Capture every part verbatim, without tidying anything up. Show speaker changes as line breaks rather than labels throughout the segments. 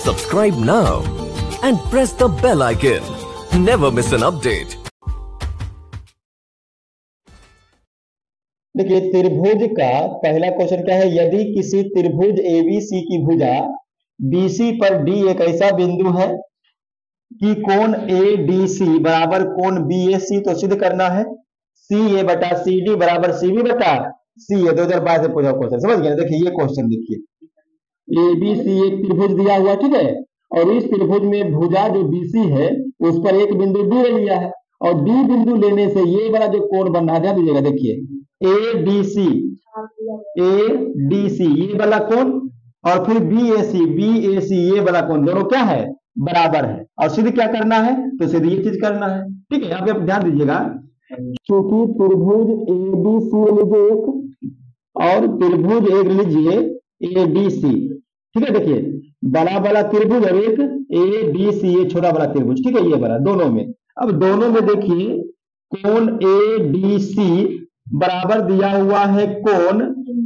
Subscribe now and press the bell icon. Never miss an update.
देखिए त्रिभुज का पहला क्वेश्चन क्या है। यदि किसी त्रिभुज एबीसी की भुजा बीसी पर डी एक ऐसा बिंदु है कि कोण एडीसी बराबर कोण बीएसी, तो सिद्ध करना है सी ए बटा सी डी बराबर सी बी बटा सी ए। दो हजार बाईस से पूछा क्वेश्चन, समझ गए। देखिए ये क्वेश्चन देखिए, एबीसी एक त्रिभुज दिया हुआ, ठीक है, और इस त्रिभुज में भुजा जो बीसी है उस पर एक बिंदु डी लिया है, और डी बिंदु लेने से ये वाला जो कोण बन रहा है, ध्यान दीजिएगा, देखिए A D C, A D C ये वाला कोण, और फिर बी ए सी, बी ए सी ये वाला कोण, दोनों क्या है, बराबर है। और सिद्ध क्या करना है, तो सिद्ध ये चीज करना है, ठीक है। यहाँ पे आप ध्यान दीजिएगा, क्योंकि त्रिभुज ए बी सी लीजिए एक, और त्रिभुज एक लीजिए ए डी सी, ठीक है। देखिए बड़ा वाला त्रिभुज और एक ए डी सी ये छोटा वाला त्रिभुज, ठीक है, ये वाला दोनों में। अब दोनों में देखिए कोण ए डी सी बराबर दिया हुआ है कोण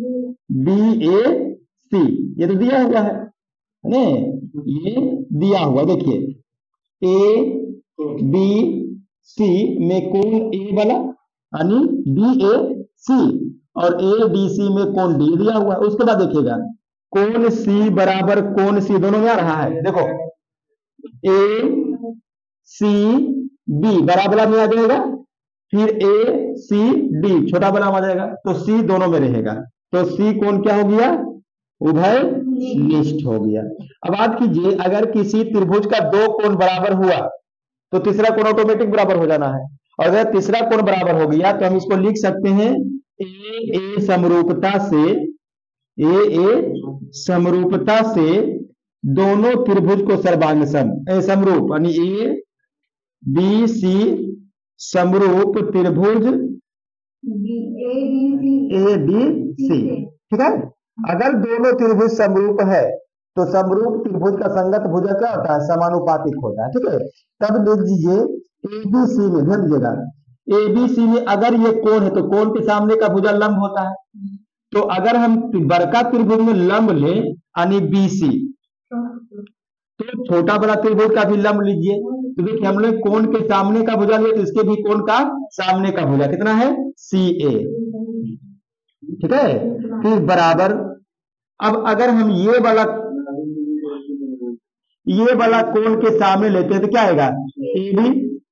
बी ए सी, ये तो दिया हुआ है ने, ये दिया हुआ, देखिए ए बी सी में कोण ए वाला यानी बी ए सी, और ए डी सी में कोण डी दिया हुआ है। उसके बाद देखिएगा कोण सी बराबर कोण सी, दोनों में आ रहा है, देखो ए सी बी बड़ा वाला में आ जाएगा, फिर ए सी डी छोटा वाला आ जाएगा, तो सी दोनों में रहेगा, तो सी कोण क्या हो गया, उभय निष्ठ हो गया। अब बात कीजिए, अगर किसी त्रिभुज का दो कोण बराबर हुआ तो तीसरा कोण ऑटोमेटिक बराबर हो जाना है, और अगर तीसरा कोण बराबर हो गया तो हम इसको लिख सकते हैं ए ए समरूपता से, ए ए समरूपता से दोनों त्रिभुज को सर्वांग सम ए समरूप, यानी ए बी सी समरूप त्रिभुज ए डी सी, ठीक है। अगर दोनों त्रिभुज समरूप है तो समरूप त्रिभुज का संगत भुजा क्या होता है, समानुपातिक होता है, ठीक है। तब लिख दीजिए एबीसी में, ध्यान दीजिएगा एबीसी में अगर ये कोण है तो कोण के सामने का भुजा लंब होता है, तो अगर हम बड़का त्रिभुज में लंब ले यानी बीसी, तो छोटा बड़ा त्रिभुज का भी लंब लीजिए, तो देखिए हम लोग कोण के सामने का भुजा लिए तो इसके भी कोण का सामने का भुजा कितना है, सी ए, ठीक है। फिर बराबर, अब अगर हम ये वाला ये वाला कोण के सामने लेते हैं तो क्या आएगा, ए बी,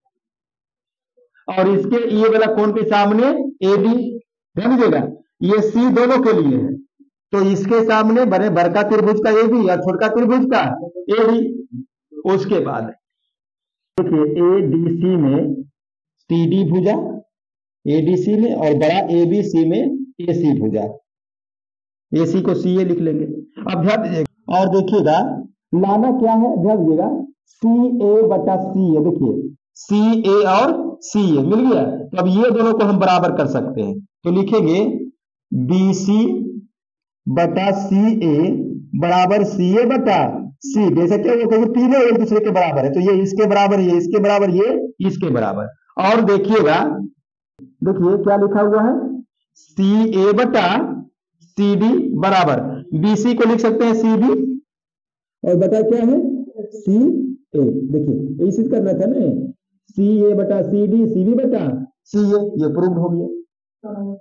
और इसके ये वाला कोण के सामने ए बी, ध्यान दीजिएगा ये सी दोनों के लिए है, तो इसके सामने बड़े बड़का त्रिभुज का ए बी और छोटा त्रिभुज का ए बी। उसके बाद देखिए ए डी सी में सी डी भुजा ए डी सी में, और बड़ा ए बी सी में ए सी भुजा, ए सी को सी ए लिख लेंगे। अब ध्यान दीजिएगा और देखिएगा लाना क्या है, ध्यान दीजिएगा सी ए बटा सी ए, देखिए सी ए और सी ए मिल गया, तो अब ये दोनों को हम बराबर कर सकते हैं, तो लिखेंगे बी सी बटा सी ए बराबर सी ए बटा सी, जैसे क्या होगा, तीनों एक दूसरे के बराबर है, तो ये इसके बराबर, ये इसके बराबर, ये इसके बराबर। और देखिएगा, देखिए क्या लिखा हुआ है, सी ए बटा सी डी बराबर बी सी को लिख सकते हैं सी बी, और बता क्या है सी ए, देखिए इसी करना था ना, सी ए बटा सी डी सी बी बटा सी ए, ये प्रूव हो गया।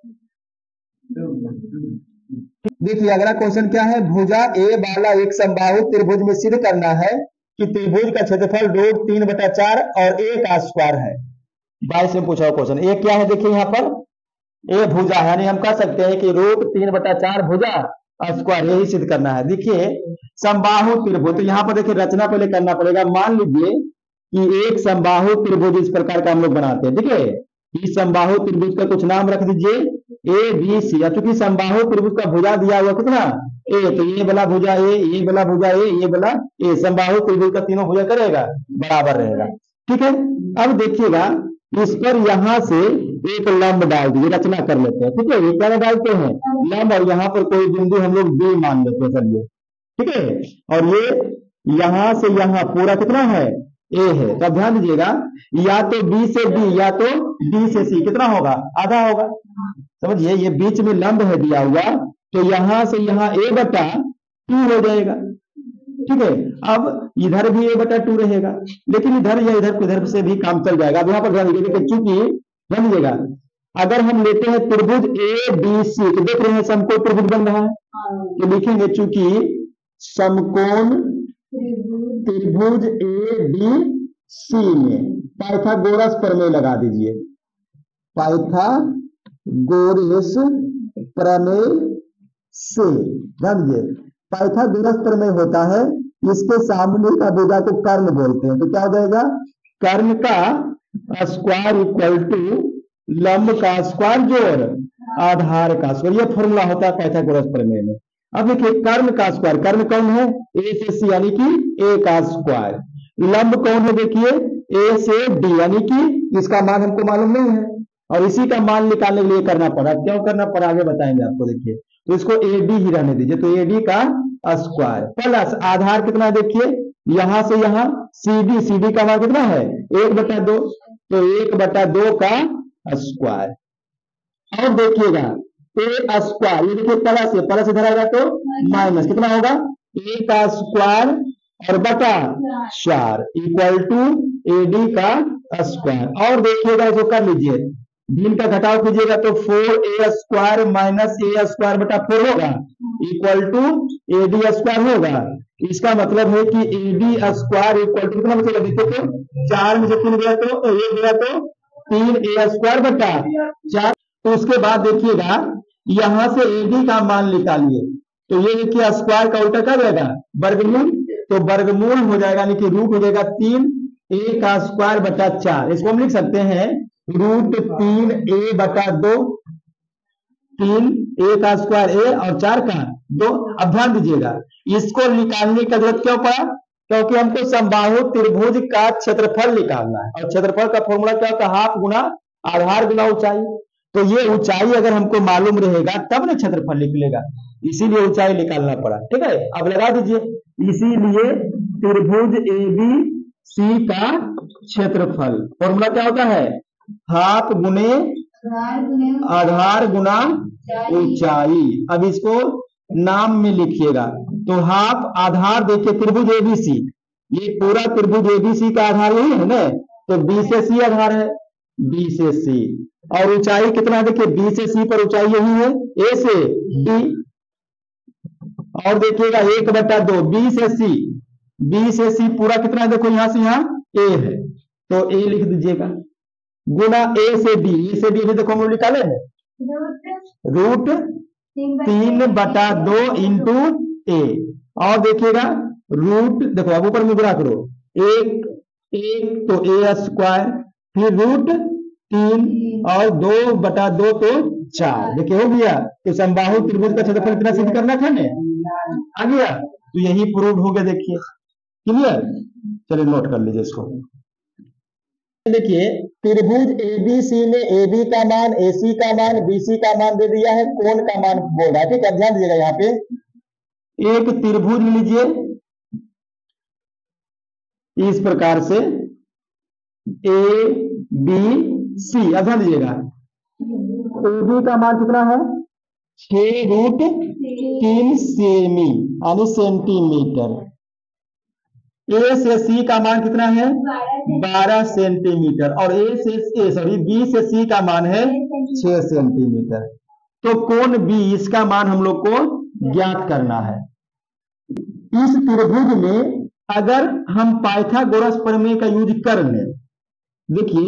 देखिए अगला क्वेश्चन क्या है, भुजा ए वाला एक समबाहु त्रिभुज में सिद्ध करना है कि त्रिभुज का क्षेत्रफल रूट तीन बटा चार और ए का स्क्वायर है। बाईस में पूछा हुआ क्वेश्चन, ए क्या है, देखिए यहाँ पर ए भुजा है, यानी हम कह सकते हैं कि रूट तीन बटा चार भुजा स्क्वायर, यही सिद्ध करना है। देखिए समबाहु त्रिभुज, तो यहाँ पर देखिए रचना पहले करना पड़ेगा। मान लीजिए कि एक समबाहु त्रिभुज इस प्रकार का हम लोग बनाते हैं, ठीक है। इस समबाहु त्रिभुज का कुछ नाम रख दीजिए ए बी सी, क्योंकि समबाहु त्रिभुज का भुजा दिया हुआ कितना ए, तो ये वाला भुजा ए, ये वाला भुजा ए, ये वाला ए, समबाहु त्रिभुज का तीनों भुजा करेगा बराबर रहेगा, ठीक है। अब देखिएगा इस पर यहां से एक लंब डाल दीजिए, रचना कर लेते हैं, ठीक है। ये क्या डालते हैं, लंब, और यहाँ पर कोई बिंदु हम लोग बी मान लेते हैं, चलिए, ठीक है। और ये यहां से यहां पूरा कितना है, ए है, तो अब ध्यान दीजिएगा या तो बी से डी या तो डी से सी, कितना होगा, आधा होगा, समझिए। ये बीच में लंब है दिया हुआ, तो यहां से यहां ए बटा टू हो जाएगा, ठीक है। अब इधर भी ए बटा टू रहेगा, लेकिन इधर या इधर इधर से भी काम चल जाएगा। अब यहाँ पर ध्यान दीजिए, चूंकि ध्यान दीजिएगा, अगर हम लेते हैं त्रिभुज ए बी सी, तो देख रहे हैं समकोण त्रिभुज बन रहा है, तो लिखेंगे चूंकि समकोण त्रिभुज ए बी सी में पाइथागोरस प्रमेय लगा दीजिए। पाइथागोरस प्रमेय से ध्यान दीजिए, पाइथागोरस प्रमेय होता है, इसके सामने का भुजा को कर्ण बोलते हैं। तो क्या हो जाएगा, कर्ण का स्क्वायर इक्वल टू लंब का स्क्वायर जोड़ आधार का स्क्वायर, ये फॉर्मूला होता है पाइथागोरस प्रमेय में। अब देखिए कर्ण का स्क्वायर, कर्ण कौन है, ए से सी यानी कि ए का स्क्वायर, लंब कौन है, देखिए ए से डी यानी कि इसका मान हमको मालूम नहीं है, और इसी का मान निकालने के लिए करना पड़ा। क्यों करना पड़ा आगे बताएंगे आपको। देखिए तो इसको ए डी ही रहने दीजिए, तो ए डी का स्क्वायर प्लस आधार कितना है, देखिए यहां से यहां सी डी, सी डी का मान कितना है एक बटा दो, तो एक बटा दो का स्क्वायर। और देखिएगा ए स्क्वायर, ये देखिए प्लस है, प्लस इधर आएगा तो माइनस, कितना होगा ए का स्क्वायर और बटा चार इक्वल टू ए डी का स्क्वायर। और देखिएगा इसको कर लीजिए, भिन्न का घटाव कीजिएगा तो four A square minus A square बटा फोर होगा equal to A D square होगा। इसका मतलब है कि A D square equal to कितना बचेगा, देखो तो चार में से तीन गया तो एक गया तो तीन ए स्क्वायर बटा चार। तो उसके बाद देखिएगा यहां से ए डी का मान निकालिए, तो ये देखिए स्क्वायर का उल्टा क्या जाएगा वर्गमूल, तो वर्गमूल हो जाएगा यानी कि रूट हो जाएगा तीन ए का स्क्वायर बटा चार। इसको हम लिख सकते हैं रूट तीन ए बटा दो, तीन ए का स्क्वायर ए और चार का दो। अब ध्यान दीजिएगा इसको निकालने का जरूरत क्यों पड़ा, क्योंकि हमको समबाहु त्रिभुज का क्षेत्रफल निकालना है, और क्षेत्रफल का फॉर्मूला क्या होता है, हाफ गुना आधार गुना ऊंचाई। तो ये ऊंचाई अगर हमको मालूम रहेगा तब ना क्षेत्रफल निकलेगा, इसीलिए ऊंचाई निकालना पड़ा। ठीक है, अब लगा दीजिए, इसीलिए त्रिभुज ए बी सी का क्षेत्रफल फॉर्मूला क्या होता है, हाफ गुने आधार गुना ऊंचाई। अब इसको नाम में लिखिएगा, तो हाफ आधार देखिए त्रिभुज एबीसी, ये पूरा त्रिभुज एबीसी का आधार यही है ना, तो बी से सी आधार है, बी से सी, और ऊंचाई कितना देखिए बी से सी पर ऊंचाई यही है ए से डी। और देखिएगा एक बटा दो बी से सी, बी से सी पूरा कितना देखो यहां से यहां ए है, तो ए लिख दीजिएगा गुना ए से बी, ए से बी देखो हम लोग निकाले हैं रूट तीन बटा दो इंटू ए, और देखिएगा रूट देखो अब ऊपर में गुणा करो, एक एक तो ए स्क्वायर, फिर रूट तीन और दो बटा दो तो चार, देखिए हो गया। तो समबाहु त्रिभुज का क्षेत्रफल कितना सिद्ध करना था ने आ गया, तो यही प्रूव हो गया। देखिए क्लियर, चलिए नोट कर लीजिए इसको। देखिए त्रिभुज एबीसी में ए बी का मान, ए सी का मान, बी सी का मान दे दिया है, कोण का मान बोल रहा है। ठीक है, ध्यान दीजिएगा यहाँ पे एक त्रिभुज लीजिए इस प्रकार से ए बी सी, अब ध्यान दीजिएगा ए बी का मान कितना है छह रूट तीन सेमी यानी सेंटीमीटर, ए से सी का मान कितना है बारह सेंटीमीटर, और ए से ए सॉरी बी से सी का मान है छह सेंटीमीटर। तो कोण बी इसका मान हम लोग को ज्ञात करना है। इस त्रिभुज में अगर हम पाइथागोरस प्रमेय का यूज कर लें, देखिए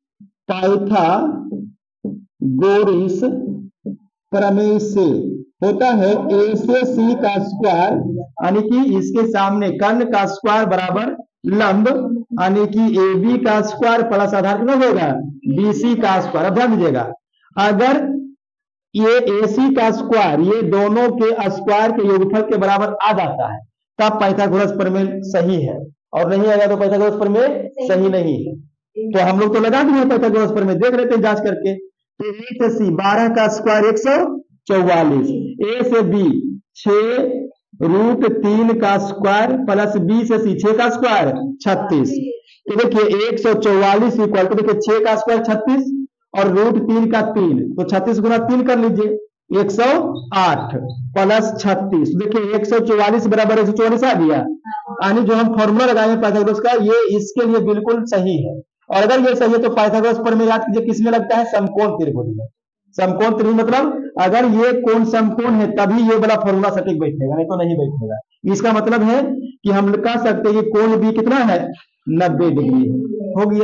पाइथागोरस प्रमेय से होता है ए से सी का स्क्वायर यानी कि इसके सामने कर्ण का स्क्वायर बराबर लंब यानी कि ए बी का स्क्वायर प्लस आधार कितना होगा बी सी का स्क्वायर। अब ध्यान दीजिएगा अगर ये ए सी का स्क्वायर ये दोनों के स्क्वायर के योगफल के बराबर आ जाता है तब पाइथागोरस प्रमेय सही है, और नहीं आएगा तो पाइथागोरस प्रमेय सही नहीं है। तो हम लोग तो लगा दिए पाइथागोरस प्रमेय, देख रहे थे जांच करके। तो ए से सी बारह का स्क्वायर एक सौ चौवालीस, ए से बी छह रूट तीन का स्क्वायर प्लस बी से सी छह का स्क्वायर छत्तीस। तो देखिए एक सौ चौवालीस इक्वल टू देखिए छह का स्क्वायर छत्तीस और रूट तीन का तीन, तो छत्तीस गुना तीन कर लीजिए, एक सौ आठ प्लस छत्तीस, देखिए एक सौ चौवालीस बराबर एक सौ चौवालीस आ गया। यानी जो हम फॉर्मूला लगाए पाइथागोरस का, ये इसके लिए बिल्कुल सही है। और अगर ये सही है तो पाइथागोरस प्रमेय याद कीजिए किसमें लगता है, समकोण त्रिभुज में। समकोण त्रिभुज मतलब अगर ये कोण समकोण है तभी ये वाला फॉर्मूला सटीक बैठेगा, नहीं तो नहीं बैठेगा। इसका मतलब है कि हम कह सकते हैं कि कोण भी कितना है, नब्बे डिग्री हो गया।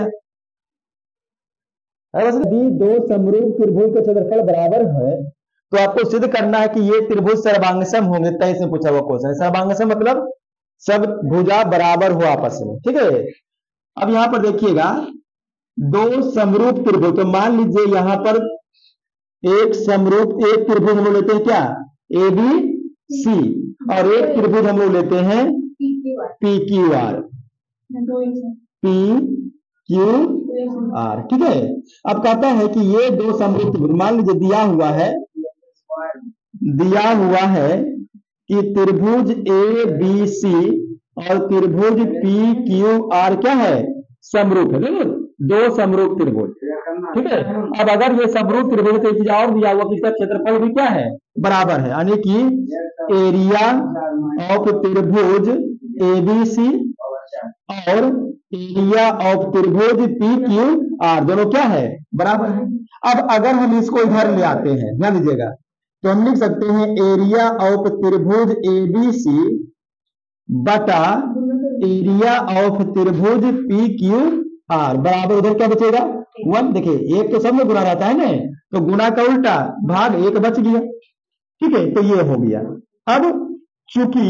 यदि दो समरूप त्रिभुज का क्षेत्रफल बराबर है तो आपको सिद्ध करना है कि ये त्रिभुज सर्वांगसम होंगे। तेईस में पूछा हुआ क्वेश्चन है। सर्वांगसम मतलब सब भुजा बराबर हो आपस में, ठीक है। अब यहां पर देखिएगा दो समरूप त्रिभुज, तो मान लीजिए यहां पर एक समरूप एक त्रिभुज हम लोग लेते हैं क्या, ए बी सी, और एक त्रिभुज हम लोग लेते हैं P Q R, P Q R, ठीक है। अब कहता है कि ये दो समरूप त्रिभुज, मान लीजिए दिया हुआ है दिया हुआ है कि त्रिभुज ए बी सी और त्रिभुज पी क्यू आर क्या है, समरूप है, देखो दो समरूप त्रिभुज, ठीक है। अब अगर ये समरूप त्रिभुज तो एक चीज और दिया हुआ कि इसका क्षेत्रफल भी क्या है, बराबर है, यानी कि एरिया ऑफ त्रिभुज ए बी सी और एरिया ऑफ त्रिभुज पी क्यू आर दोनों क्या है, बराबर है। अब अगर हम इसको इधर ले आते हैं, ध्यान दीजिएगा, तो हम लिख सकते हैं एरिया ऑफ त्रिभुज ए बी सी बटा एरिया ऑफ त्रिभुज पी क्यू आर बराबर, उधर क्या बचेगा, वन। देखिए एक तो सब में गुना रहता है ना, तो गुना का उल्टा भाग एक बच गया, ठीक है। तो ये हो गया। अब चूंकि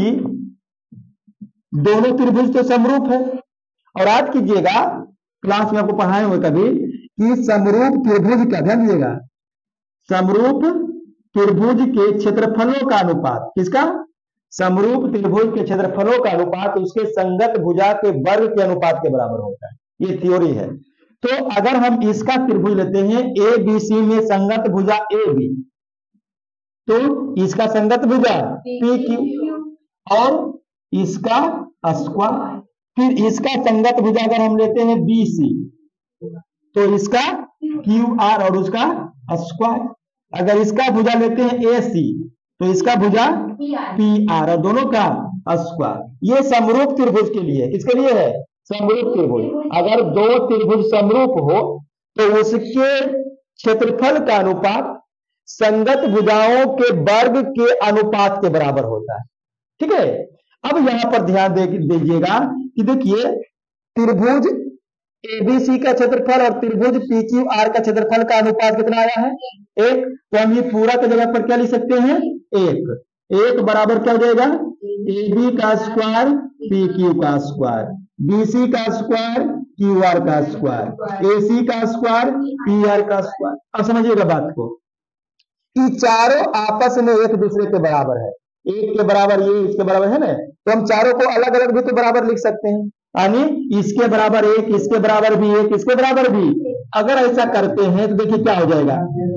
दोनों त्रिभुज तो समरूप है, और याद कीजिएगा क्लास में आपको पढ़ाए हुए कभी कि समरूप त्रिभुज का, ध्यान दीजिएगा, समरूप त्रिभुज के क्षेत्रफलों का अनुपात, किसका, समरूप त्रिभुज के क्षेत्रफलों का अनुपात उसके संगत भुजा के वर्ग के अनुपात के बराबर होता है। ये थ्योरी है। तो अगर हम इसका त्रिभुज लेते हैं ए बी सी में संगत भुजा ए बी, तो इसका संगत भुजा पी क्यू और इसका स्क्वायर, फिर इसका संगत भुजा अगर हम लेते हैं बी सी तो इसका क्यू आर और उसका स्क्वायर, अगर इसका भुजा लेते हैं ए सी तो इसका भुजा पी आर और दोनों का स्क्वायर। ये समरूप त्रिभुज के लिए, किसके लिए है, समरूप त्रिभुज। अगर दो त्रिभुज समरूप हो तो उसके क्षेत्रफल का अनुपात संगत भुजाओं के वर्ग के अनुपात के बराबर होता है, ठीक है। अब यहां पर ध्यान दे दीजिएगा कि देखिए त्रिभुज एबीसी का क्षेत्रफल और त्रिभुज पी क्यू आर का क्षेत्रफल का अनुपात कितना आया है, एक। तो हम ये पूरा की जगह पर क्या लिख सकते हैं, एक। एक बराबर क्या हो जाएगा, ए बी का स्क्वायर पी क्यू का स्क्वायर, बी सी का स्क्वायर क्यू आर का स्क्वायर, ए सी का स्क्वायर पी आर का स्क्वायर। अब समझिएगा बात को, ये चारों आपस में एक दूसरे के बराबर है, एक के बराबर ये, इसके बराबर है ना, तो हम चारों को अलग अलग भी तो बराबर लिख सकते हैं, यानी इसके बराबर एक, इसके बराबर भी एक, इसके बराबर भी। अगर ऐसा करते हैं तो देखिए क्या हो जाएगा,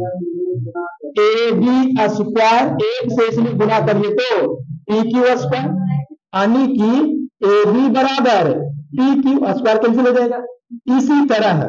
ए बी स्क्वायर एक से इसमें गुना करिए तो पी क्यू स्क्वायर, यानी कि ए बी बराबर पी क्यू स्क्वायर कैंसिल हो जाएगा। इसी तरह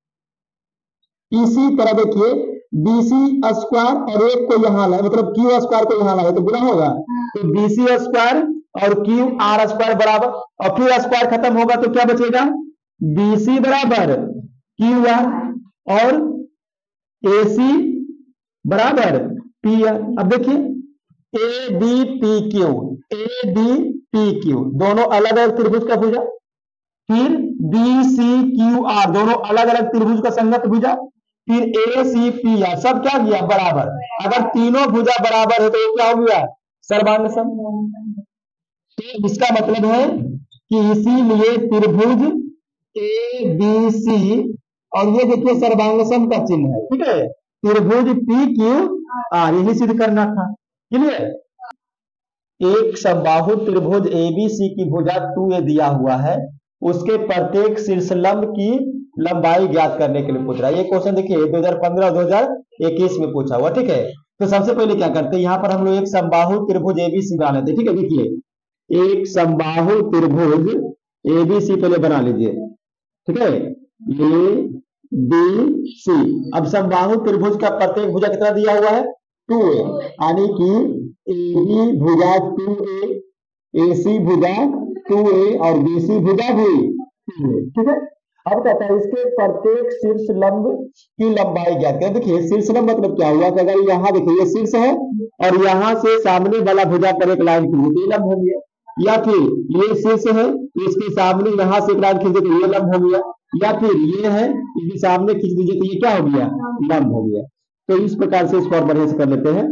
इसी तरह देखिए बी सी स्क्वायर और एक को यहां लाए, मतलब क्यू स्क्वायर को यहां लाए तो गुना होगा, तो बी सी स्क्वायर और क्यू आर स्क्वायर बराबर, और फिर स्क्वायर खत्म होगा तो क्या बचेगा, बी सी बराबर क्यू आर और ए सी बराबर पी आर। अब देखिए A B P Q, A B P Q दोनों अलग अलग त्रिभुज का भुजा, फिर बी सी क्यू आर दोनों अलग अलग त्रिभुज का संगत भुजा, फिर ए सी पी आर सब क्या किया, बराबर। अगर तीनों भुजा बराबर है तो ये क्या हो गया, सर्वांगसम। तो इसका मतलब है कि इसीलिए त्रिभुज ए बी सी, और ये देखिए सर्वांगसम का चिन्ह है, ठीक है, त्रिभुज पी क्यू आर, यही सिद्ध करना था। क्लियर। एक समबाहु त्रिभुज ए बी सी की भुजा टू ए दिया हुआ है, उसके प्रत्येक शीर्षलंब की लंबाई ज्ञात करने के लिए पूछ रहा है। ये क्वेश्चन देखिए दो हज़ार पंद्रह दो हज़ार इक्कीस में पूछा हुआ, ठीक है। तो सबसे पहले क्या करते हैं, यहाँ पर हम लोग एक समबाहु त्रिभुज एबीसी बना लेते हैं, ठीक है। देखिए एक समबाहु त्रिभुज एबीसी पहले बना लीजिए, ठीक है, ए बी सी। अब समबाहु त्रिभुज का प्रत्येक भुजा कितना दिया हुआ है, टू ए, यानी कि ए बी भुजा टू ए, ए सी भुजा टू ए और बी सी भुजा भी टू ए। ठीक है। अब कहता है इसके प्रत्येक शीर्ष लंब की लंबाई ज्ञात करें। देखिए शीर्ष लंब मतलब क्या हुआ कि अगर यहाँ देखिए ये शीर्ष है और यहाँ से सामने वाला भुजा पर एक लाइन खींचे तो ये लंब हो गया, या फिर ये शीर्ष है इसके सामने यहाँ से एक लाइन खींचे तो ये लंब हो गया, या फिर ये है इसके सामने खींच दीजिए तो ये क्या हो गया, लंब हो गया। तो इस प्रकार से इसको और बढ़िया से कर लेते हैं।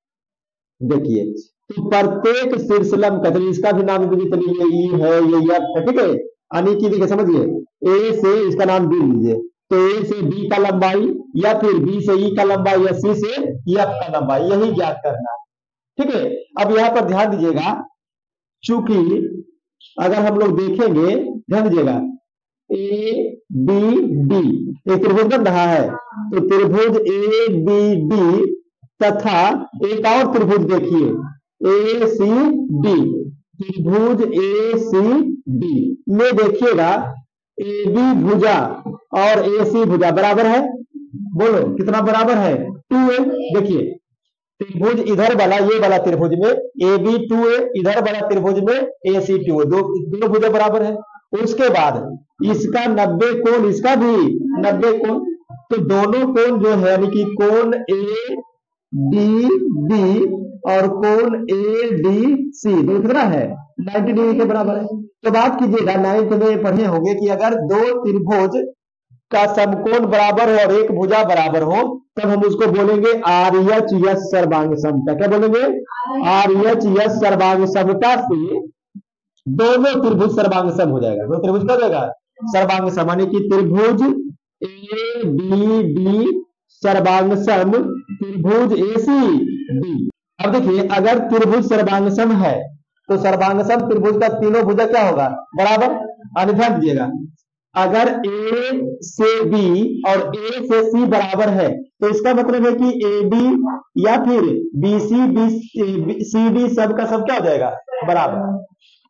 देखिए तो प्रत्येक शीर्ष लंब का, चलिए इसका भी नाम दीजिए, चलिए ये ई है, ये एफ है, ठीक है। यानी कि देखिए समझिए ए से इसका नाम डी लीजिए, तो ए से बी का लंबाई या फिर बी से ई का लंबाई या सी से एफ का लंबाई, यही ज्ञात करना है। ठीक है। अब यहाँ पर ध्यान दीजिएगा, चूंकि अगर हम लोग देखेंगे, ध्यान दीजिएगा ए बी डी एक त्रिभुज बन रहा है, तो त्रिभुज ए बी डी तथा एक और त्रिभुज देखिए ए सी डी, त्रिभुज ए सी डी में देखिएगा ए बी भुजा और ए सी भुजा बराबर है। बोलो कितना बराबर है, टू ए। देखिए त्रिभुज इधर वाला, ये वाला त्रिभुज में ए बी टू ए, इधर वाला त्रिभुज में ए सी टू ए, दो दोनों भुजा बराबर है। उसके बाद इसका नब्बे कोण, इसका भी नब्बे कोण, तो दोनों कोण जो है यानी कि कोण ए डी बी और कोण ए डी सी दोनों कितना है, नब्बे डिग्री के बराबर है। तो बात कीजिएगा, नाइन्थ में पढ़े होंगे कि अगर दो त्रिभुज का समकोण बराबर हो और एक भुजा बराबर हो तब हम उसको बोलेंगे आर एच एस सर्वांग समता। क्या बोलेंगे, आर एच एस सर्वांग समता से दोनों त्रिभुज सर्वांग सम हो जाएगा। दो त्रिभुज क्या हो जाएगा, सर्वांग सम, यानी कि त्रिभुज ए बी डी सर्वांग सम त्रिभुज ए सी डी। अब देखिए अगर त्रिभुज सर्वांग सम है तो सर्वांग सम त्रिभुज का तीनों भुजा क्या होगा, बराबर। और ध्यान दीजिएगा अगर ए से बी और ए से सी बराबर है तो इसका मतलब है कि ए बी या फिर B C B C D सब का सब क्या हो जाएगा, बराबर।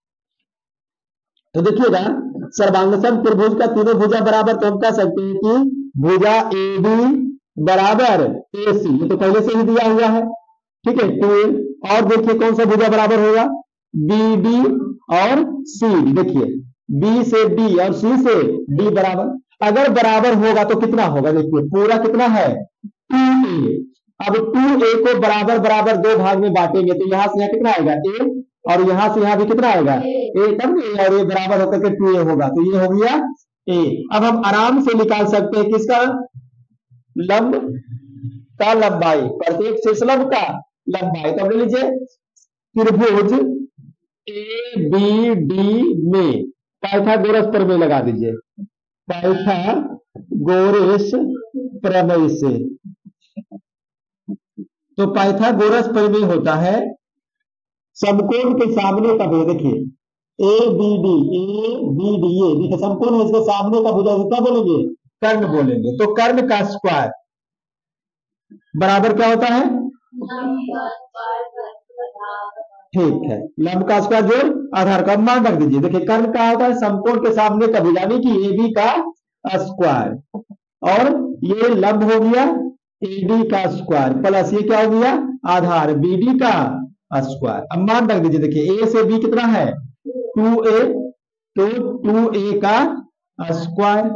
तो देखिएगा सर्वांगसम त्रिभुज का तीनों भुजा बराबर, तो हम कह सकते हैं कि भुजा ए बी बराबर ए सी, ये तो पहले से ही दिया हुआ है, ठीक है, टू ए। और देखिए कौन सा भुजा बराबर होगा, बी डी और सी। देखिए बी से डी और सी से डी बराबर, अगर बराबर होगा तो कितना होगा, देखिए पूरा कितना है, टू ए। अब टू ए को बराबर बराबर दो भाग में बांटेंगे तो यहां से यहां कितना आएगा, ए, और यहां से यहां भी कितना आएगा, ए, तब ए और ए बराबर होकर के टू ए होगा, तो ये हो गया ए। अब हम आराम से निकाल सकते हैं किसका, लंब का लंबाई, प्रत्येक शीर्ष लंब का लंबाई। तो ले लीजिए त्रिभुज ए बी डी में पाइथागोरस प्रमेय लगा दीजिए, पाइथागोरस प्रमेय से। तो पाइथागोरस प्रमेय होता है समकोण के सामने का भुजा, देखिए A B D, A B D, ये देखिए समकोण है, इसके सामने का भुजा क्या बोलेंगे, कर्ण बोलेंगे। तो कर्ण का स्क्वायर बराबर क्या होता है, ठीक है, लंब का स्क्वायर जोड़ आधार का मान रख दीजिए। देखिए कर्ण का होता है समकोण के सामने का भुजा, यानी कि ए बी का स्क्वायर, और ये लंब हो गया ए डी का स्क्वायर प्लस ये क्या हो गया, आधार बी डी का स्क्वायर। अब मान रख दीजिए, देखिए ए से बी कितना है, टू ए, तो टू ए का स्क्वायर,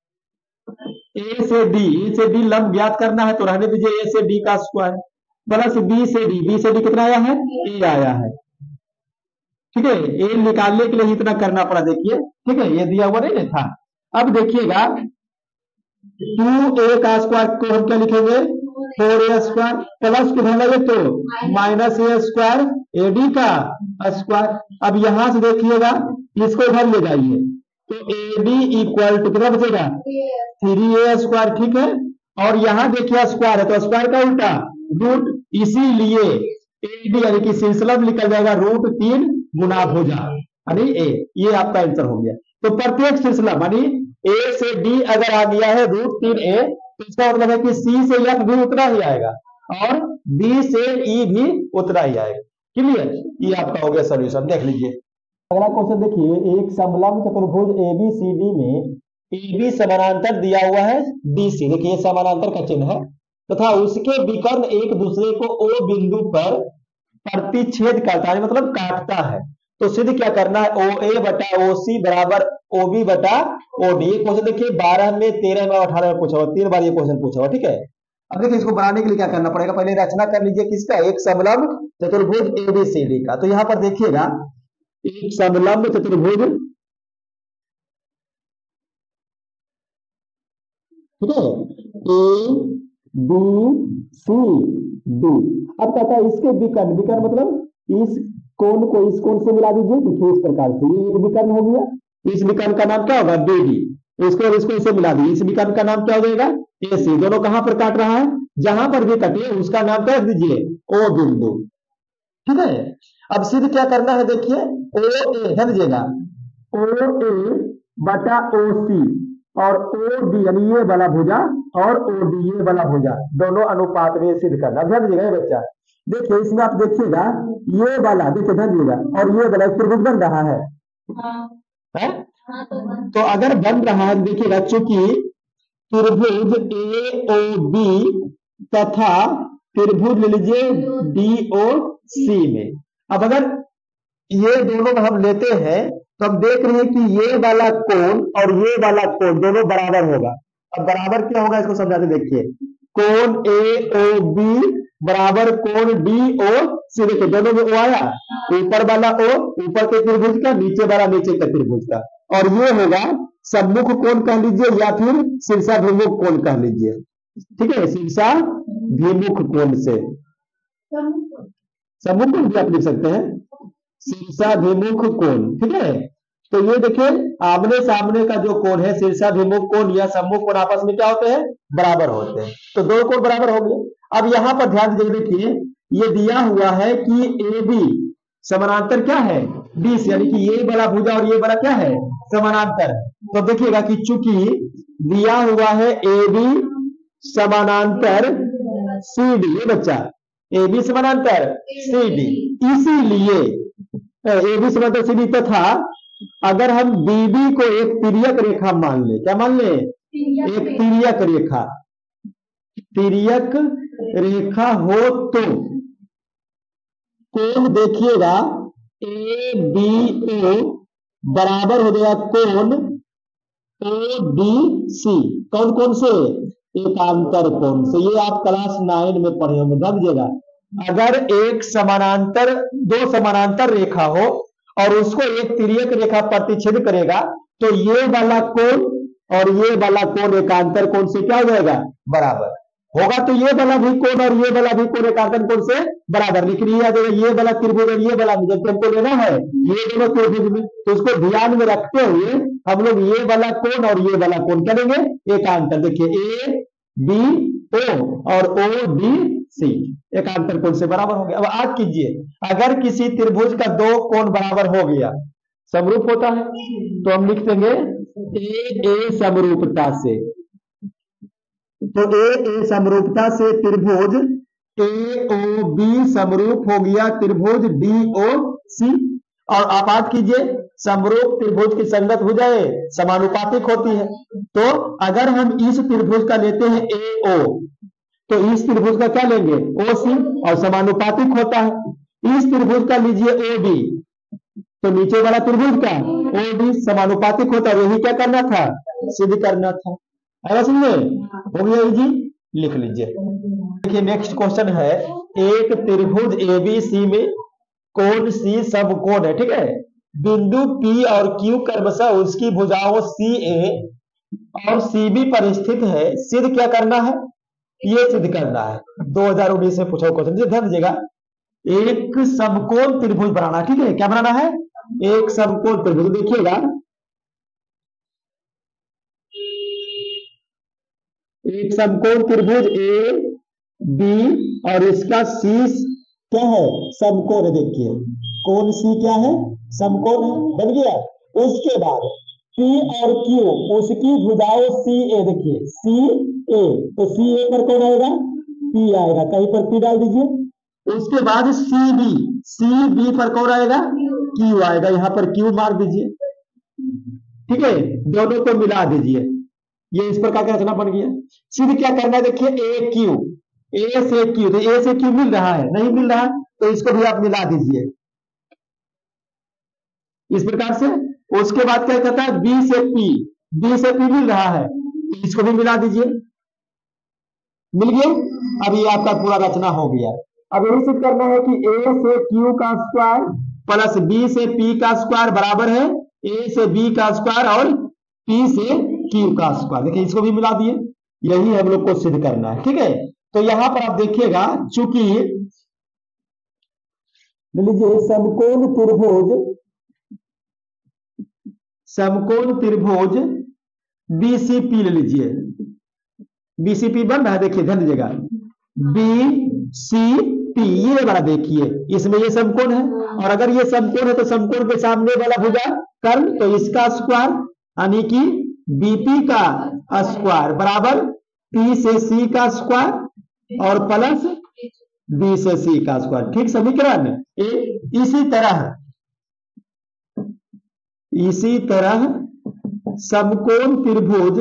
ए से डी, ए से डी लंब ज्ञात करना है तो रहने दीजिए ए से डी का स्क्वायर प्लस बी से डी, बी से डी कितना आया है, ए आया है, ठीक है। ए निकालने के लिए इतना करना पड़ा, देखिए ठीक है, ये दिया हुआ नहीं था। अब देखिएगा टू ए का स्क्वायर को हम क्या लिखेंगे, फोर ए स्क्वायर प्लस किधर लगे तो minus A square A D का स्क्वायर। अब यहां से देखिएगा इसको इधर ले जाइए तो ए डी इक्वल टू कितना बचेगा, थ्री ए स्क्वायर, ठीक है। और यहां देखिए स्क्वायर है तो स्क्वायर का उल्टा रूट, इसीलिए ए डी यानी कि शीर्षलंब निकल जाएगा रूट तीन गुना भुजा, यानी ए, ये आपका आंसर हो गया। तो प्रत्येक शीर्षलंब यानी ए से डी अगर आ गया है रूट तीन ए, तो इसका मतलब है कि सी से एफ भी उतना ही आएगा और बी से ई भी उतना ही आएगा। क्लियर, ये आपका हो गया सॉल्यूशन। देख लीजिए अगला क्वेश्चन, देखिए एक समलंब चतुर्भुज ए बी सी डी में ए बी समानांतर दिया हुआ है डी सी, देखिए समानांतर का चिन्ह है, तथा उसके विकर्ण एक दूसरे को ओ बिंदु पर प्रतिच्छेद करता है, मतलब काटता है। तो सिद्ध क्या करना है, ओ ए बटा ओ सी बराबर ओ बी बटा ओ डी। ये क्वेश्चन देखिए बारह में, तेरह में, अठारह में पूछा हुआ, तीन बार ये क्वेश्चन पूछा हुआ, ठीक है। अब देखिए इसको बनाने के लिए क्या करना पड़ेगा, पहले रचना कर लीजिए किसका, एक समलंब चतुर्भुज एबीसीडी का। तो यहां पर देखिएगा एक समलंब चतुर्भुज, ठीक है, ए बी सी डी। अब कहता है इसके विकर्ण, विकर्ण मतलब इस कोण को इस कोण से मिला दीजिए, देखिए इस प्रकार से ये एक विकर्ण हो गया। इस विकर्ण का नाम क्या होगा, बी डी। इसको इसको इसे मिला दीजिए, इस विकर्ण का नाम क्या हो जाएगा, ए सी। दोनों कहां पर काट रहा है, जहां पर भी कटे उसका नाम क्या रख दीजिए, ओ बिंदु, ठीक है। अब सिद्ध क्या करना है, देखिए ओ ए, ध्यान दीजिएगा, ओ ए बटा ओ सी और ओ डी यानी ये वाला भुजा और ओ डी ये वाला भुजा दोनों अनुपात में सिद्ध करना। ध्यान दीजिएगा ये बच्चा, देखिए इसमें आप देखिएगा ये वाला, देखिए ध्यान दीजिएगा, और ये वाला त्रिभुज बन रहा है, है? तो अगर बन रहा है देखिएगा, चूंकि त्रिभुज ए ओ बी तथा त्रिभुज ले लीजिए डी ओ सी में, अब अगर ये दोनों हम लेते हैं तो हम देख रहे हैं कि ये वाला कोण और ये वाला कोण दोनों बराबर होगा। अब बराबर क्या होगा इसको समझाते, देखिए कोण ए ओ बी बराबर कोण डी ओ सी। देखिए दोनों में ओ आया, ऊपर वाला ओ ऊपर के त्रिभुज का, नीचे वाला नीचे के त्रिभुज का, और ये होगा सम्मुख कोण कह लीजिए या फिर शीर्षाभिमुख कोण कह लीजिए, ठीक है, शीर्षाभिमुख कोण से सम्मुख कोण भी आप लिख सकते हैं, शीर्षाभिमुख कोण, ठीक है। तो ये देखिए आमने सामने का जो कोण है, शीर्षाभिमुख कोण या सम्मुख कोण आपस में क्या होते हैं, बराबर होते हैं। तो दो कोण बराबर हो गए। अब यहां पर ध्यान दीजिए, देखिए ये दिया हुआ है कि ए बी समानांतर क्या है, डी से, यानी कि ये वाला भुजा और ये वाला क्या है, समानांतर। तो देखिएगा कि चूंकि दिया हुआ है ए बी समानांतर सी डी, ये बच्चा ए बी समानांतर सी डी, इसीलिए ए बी समानांतर सी डी तथा अगर हम बीबी को एक तिर्यक रेखा मान ले, क्या मान ले, एक तिर्यक रेखा, तिर्यक रेखा हो तो कोण देखिएगा ए बी ओ बराबर हो गया कोण ओ डी सी। कौन कौन से, एकांतर कोण से। ये आप क्लास नाइन में पढ़े होंगे, ध्यान दीजिएगा। अगर एक समानांतर, दो समानांतर रेखा हो और उसको एक तिर्यक रेखा प्रतिच्छेद करेगा तो ये वाला कोण और ये वाला कोण एकांतर कोण से क्या हो जाएगा, बराबर होगा। तो ये वाला भी कोण और ये वाला भी कोण एकांतर कोण से बराबर, लेकिन ये आ जाएगा ये वाला त्रिभुज और ये वाला, जबकि हमको लेना है ये दोनों त्रिभुज में, तो उसको ध्यान में रखते हुए हम लोग ये वाला कोण और ये वाला कोण क्या लेंगे, एकांतर। देखिए ए बी ओ और ओ डी सी एकांतर कोण से बराबर हो गया। अब आज कीजिए, अगर किसी त्रिभुज का दो कोण बराबर हो गया, समरूप होता है, तो हम लिख देंगे ए ए समरूपता से। तो ए ए समरूपता से त्रिभुज ए ओ बी समरूप हो गया त्रिभुज डी ओ सी। और आप बात कीजिए, समरूप त्रिभुज की संगत भुजाएं समानुपातिक होती है। तो अगर हम इस त्रिभुज का लेते हैं ए ओ, तो इस त्रिभुज का क्या लेंगे, ओ सी, और समानुपातिक होता है। इस त्रिभुज का लीजिए ओ बी, तो नीचे वाला त्रिभुज का ओ डी समानुपातिक होता है। यही क्या करना था, सिद्ध करना था। है समझे, हो गया जी, लिख लीजिए। देखिए नेक्स्ट क्वेश्चन है, एक त्रिभुज ए बी सी में कोण सी सब कोण है, ठीक है। बिंदु पी और क्यू क्रमशः उसकी भुजाओं सी ए और सी बी पर स्थित है। सिद्ध क्या करना है, ये सिद्ध करना है। दो हज़ार उन्नीस में पूछा क्वेश्चन, ध्यान दीजिएगा। एक समकोण त्रिभुज बनाना, ठीक है, क्या बनाना है, एक समकोण त्रिभुज। देखिएगा एक समकोण त्रिभुज ए बी और इसका सी क्या है, समकोण है। देखिए कोण सी क्या है, समकोण है, बन गया। उसके बाद पी और क्यू उसकी भुजाओं सी ए, देखिए सी ए, तो सी ए पर कौन आएगा, पी आएगा, कहीं पर पी डाल दीजिए। उसके बाद सी बी, सी बी पर कौन आएगा, क्यू आएगा, यहां पर क्यू मार दीजिए, ठीक है, दोनों को मिला दीजिए। ये इस प्रकार का रचना बन गया। सिद्ध क्या करना है, देखिए ए क्यू, ए से क्यू, तो ए से क्यू मिल रहा है, नहीं मिल रहा तो इसको भी आप मिला दीजिए इस प्रकार से। उसके बाद क्या कहता है, बी से पी, बी से पी मिल रहा है तो इसको भी मिला दीजिए, मिल गया। अब ये आपका पूरा रचना हो गया। अब यही सिद्ध करना है कि ए से क्यू का स्क्वायर प्लस बी से पी का स्क्वायर बराबर है ए से बी का स्क्वायर और पी से क्यू का स्क्वायर। देखिए इसको भी मिला दिए, यही हम लोग को सिद्ध करना है, ठीक है। तो यहां पर आप देखिएगा, चूंकि लीजिए समकोण त्रिभुज, समकोण त्रिभुज बीसीपी ले लीजिए, बीसीपी बन रहा है, देखिए ध्यान दीजिएगा, बी सी पी ये वाला देखिए, इसमें ये समकोण है, और अगर ये समकोण है तो समकोण के सामने वाला भुजा कर्ण, तो इसका स्क्वायर यानी कि बीपी का स्क्वायर बराबर पी से सी का स्क्वायर और प्लस बी से सी का स्क्वायर, ठीक समीकरण। इसी तरह इसी तरह समकोण त्रिभुज,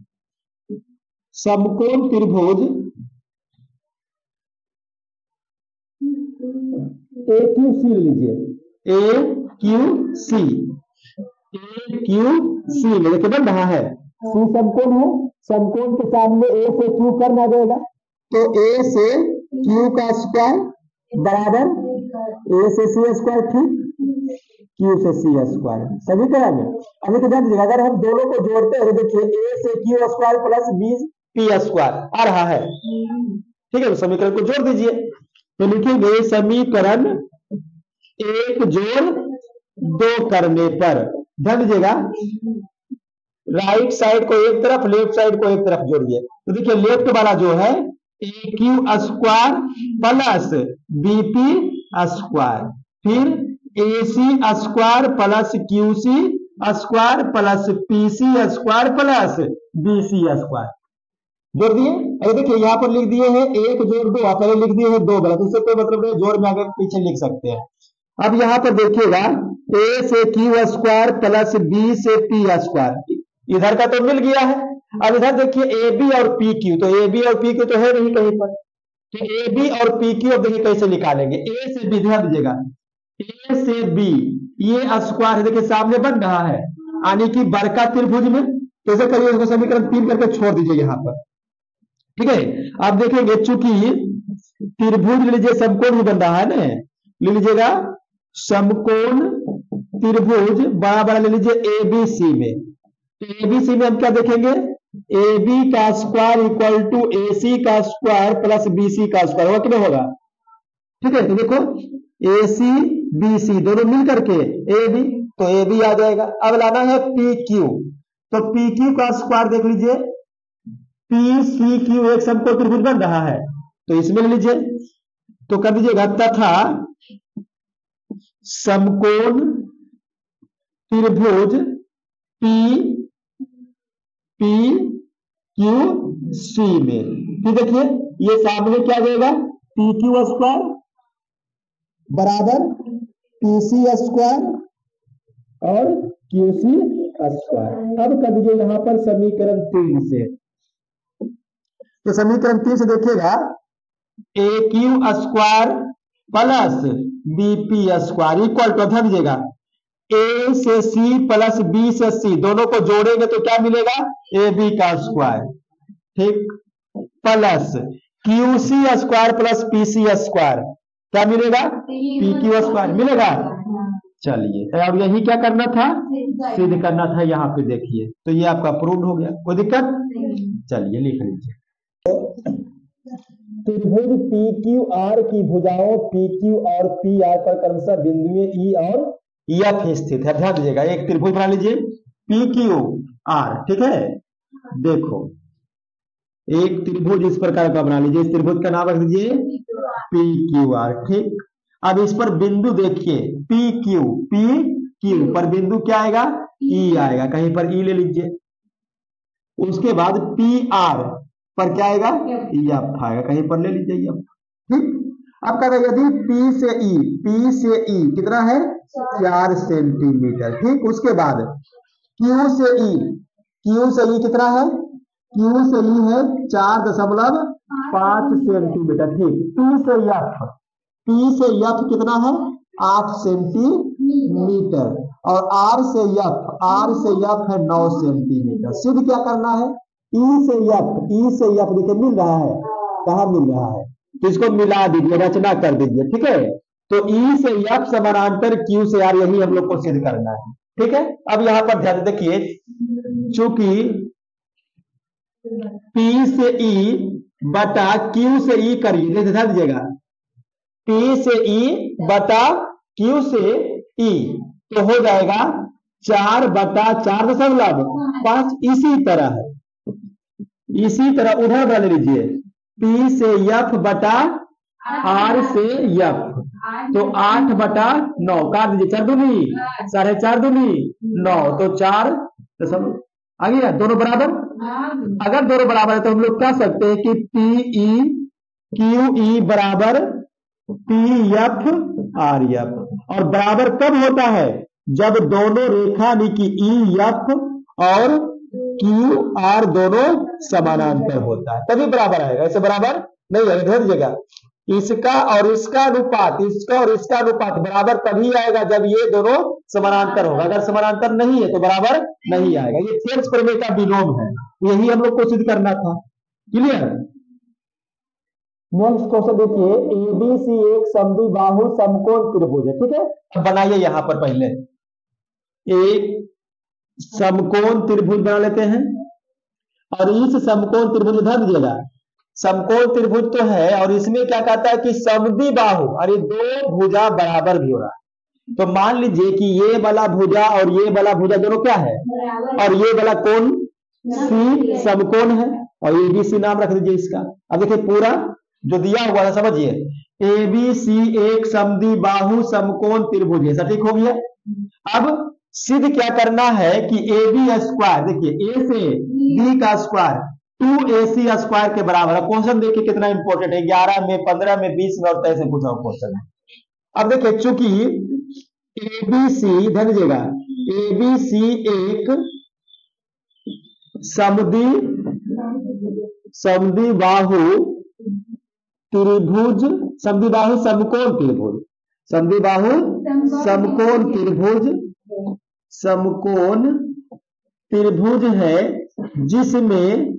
समकोण त्रिभुज ए क्यू सी लीजिए, ए क्यू सी, ए क्यू सी में देखिए बन रहा है, सी समकोण है, समकोण के सामने ए से क्यू करना जाएगा, तो ए से क्यू का स्क्वायर बराबर ए से सी स्क्वायर, ठीक, क्यू से सी स्क्वायर, सभी तरह में। अभी तो ध्यान दीजिएगा, अगर हम दोनों को जोड़ते हैं तो देखिए ए से Q square plus B P square आ रहा है, ठीक है, तो समीकरण को जोड़ दीजिए, तो लिखेंगे समीकरण एक जोड़ दो करने पर, ध्यान दीजिएगा राइट साइड को एक तरफ, लेफ्ट साइड को एक तरफ जोड़िए, तो देखिए लेफ्ट वाला जो है A Q square plus B P square, फिर A C square plus Q C square plus P C square plus B C square, जोड़ दिए। अरे देखिए यहाँ पर लिख दिए हैं एक जोड़ दो, आप पहले लिख दिए हैं दो गलत, उससे कोई मतलब नहीं, जोड़ में आगे पीछे लिख सकते हैं। अब यहाँ पर देखिएगा ए से क्यू स्क्वायर प्लस बी से पी स्क्वायर, इधर का तो मिल गया है। अब इधर देखिए ए बी और पी क्यू, तो ए बी और पी क्यू तो है नहीं कहीं पर, तो ए बी और पी क्यू अब देखिए कैसे निकालेंगे, ए से बी, ध्यान दीजिएगा ए से बी ये स्क्वायर है, देखिए सामने बन रहा है, यानी कि बड़का त्रिभुज में कैसे करिए, इसको समीकरण तीन करके छोड़ दीजिए यहाँ पर, ठीक है। आप देखेंगे चूंकि त्रिभुज ले लीजिए, समकोण भी बन रहा है ना, ले लीजिएगा समकोण त्रिभुज बड़ा बड़ा ले लीजिए ए बी सी में, तो ए बी सी में हम क्या देखेंगे, ए बी का square equal to A C का स्क्वायर प्लस बी सी का स्क्वायर होगा कि नहीं होगा, ठीक है। तो देखो ए सी बी सी दोनों मिल करके ए बी, तो ए बी आ जाएगा। अब लाना है पी क्यू, तो पी क्यू का स्क्वायर देख लीजिए, पी सी क्यू एक समकोण त्रिभुज बन रहा है, तो इसमें ले लीजिए, तो कर दीजिएगा तथा समकोण त्रिभुज पी पी क्यू सी में, फिर देखिए ये सामने क्या देगा, पी क्यू स्क्वायर बराबर पी सी स्क्वायर और क्यू सी स्क्वायर। अब कर दीजिए यहां पर समीकरण तीन से, तो समीकरण तीन से देखिएगा A Q square plus B P square equal to, ध्यान दीजिएगा ए से सी प्लस बी से सी दोनों को जोड़ेंगे तो क्या मिलेगा, ए बी का स्क्वायर, ठीक, plus Q C square plus P C square क्या मिलेगा, पी क्यू स्क्वायर मिलेगा। चलिए अब यही क्या करना था, सिद्ध करना था, यहाँ पे देखिए तो ये आपका प्रूव हो गया, कोई दिक्कत, चलिए लिख लीजिए। त्रिभुज पी क्यू आर की भुजाओं पी क्यू और पी आर पर क्रमशः बिंदुएं ई और एफ स्थित है। ध्यान दीजिएगा एक त्रिभुज बना लीजिए पी क्यू आर, ठीक है, देखो एक त्रिभुज इस प्रकार का बना लीजिए, इस त्रिभुज का नाम रख दीजिए पी क्यू आर, ठीक। अब इस पर बिंदु देखिए पी क्यू, पी क्यू पर बिंदु क्या आएगा, ई आएगा, कहीं पर ई ले लीजिए, उसके बाद पी आर पर क्या आएगा, एफ आएगा, कहीं पर ले लीजिए एफ, ठीक। अब कहता है यदि P से E, P से E कितना है चार सेंटीमीटर, ठीक। उसके बाद Q से E, Q से E कितना है, Q से E है चार दशमलव पांच सेंटीमीटर। ठीक, टी से एफ, टी से एफ कितना है? आठ सेंटीमीटर। और आर से एफ, आर से एफ है नौ सेंटीमीटर। सिद्ध क्या करना है? ई से एफ, ई से एफ देखिए मिल रहा है, कहा मिल रहा है? तो इसको मिला दीजिए, रचना कर दीजिए। ठीक है, तो ई से एफ समानांतर क्यू से आर, यही हम लोग को सिद्ध करना है। ठीक है, अब यहां पर ध्यान देखिए, चूंकि पी से ई बटा क्यू से ई करिए, ध्यान दीजिएगा, पी से ई बटा क्यू से ई तो हो जाएगा चार बटा चार दशमलव पांच। इसी तरह इसी तरह उधर बना लीजिए, पी से एफ बटा आर से एफ, तो आठ बटा नौ काट दीजिए, चार दूनी साढ़े चार दूनी नौ, तो चार दशमलव आ गया, दोनों बराबर। अगर दोनों बराबर है तो हम लोग कह सकते हैं कि पी ई क्यू ई बराबर पी एफ आर एफ। और बराबर कब होता है? जब दोनों रेखा की ई एफ और क्यू आर दोनों समानांतर होता है, तभी बराबर आएगा। ऐसे बराबर नहीं है, ध्यान दीजिएगा, इसका और इसका अनुपात, इसका और इसका अनुपात बराबर तभी आएगा जब ये दोनों समानांतर होगा। अगर समानांतर नहीं है तो बराबर नहीं आएगा। ये थेल्स प्रमेय का विलोम है, यही हम लोग को सिद्ध करना था। क्लियर? नेक्स्ट क्वेश्चन देखिए, एबीसी एक समद्विबाहु समकोण त्रिभुज है। ठीक है, अब बनाइए यहां पर पहले एक समकोण त्रिभुज बना लेते हैं। और इस समकोण त्रिभुज ध्यान दीजिएगा, समकोण त्रिभुज तो है और इसमें क्या कहता है कि समद्विबाहु, और ये दो भुजा बराबर भी हो रहा है। तो मान लीजिए कि ये वाला भुजा और ये वाला भुजा दोनों क्या है, और ये वाला कोण सी समकोण है, और ए बी सी नाम रख दीजिए इसका। अब देखिए पूरा जो दिया हुआ है समझिए, ए बी सी एक समद्विबाहु समकोण त्रिभुज है, सटीक हो गया। अब सिद्ध क्या करना है कि ए बी स्क्वायर, देखिए ए से बी का square two A C square के बराबर है। क्वेश्चन देखिए कितना इंपॉर्टेंट है, ग्यारह में, पंद्रह में, बीस में और तेईस में पूछा हुआ क्वेश्चन है। अब देखिए चूंकि ए बी सी, ध्यान दीजिएगा, ए बी सी एक समद्वि समद्विबाहु त्रिभुज, समद्विबाहु समकोण त्रिभुज, समद्विबाहु समकोण त्रिभुज, समकोण त्रिभुज है जिसमें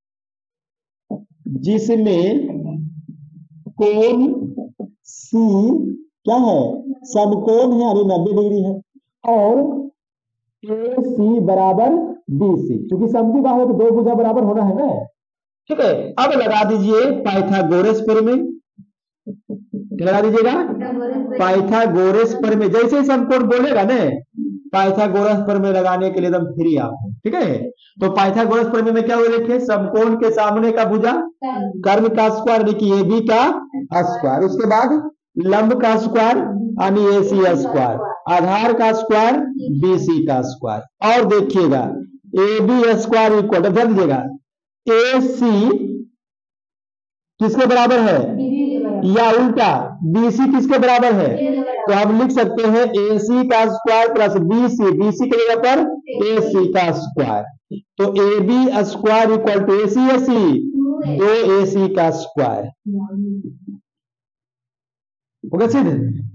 जिसमें कोण सी क्या है, समकोण है, अरे नब्बे डिग्री है, और ए सी बराबर बी सी, क्योंकि समद्विबाहु तो दो भुजा बराबर होना है ना। ठीक है, अब लगा दीजिए पाइथागोरस प्रमेय, लगा दीजिएगा पाइथागोरस प्रमेय। जैसे ही समकोण बोलेगा ना, पाइथागोरस प्रमेय लगाने के लिए एकदम फ्री आप। ठीक है, तो पाइथागोरस प्रमेय में क्या हुआ, देखिए समकोण के सामने का भुजा कर्म का स्क्वायर यानी कि ए बी का स्क्वायर, उसके बाद लंब का स्क्वायर यानी ए सी स्क्वायर, आधार का स्क्वायर बी सी का स्क्वायर। और देखिएगा ए बी स्क्वायर इक्वल, ध्यान दीजिएगा, ए सी किसके बराबर है, या उल्टा बी सी किसके बराबर है, तो हम लिख सकते हैं ए सी का square plus B C, B C के जगह पर ए सी का स्क्वायर, तो A B square equal to A C, A C दो ए सी का स्क्वायर। ओके सिद्ध?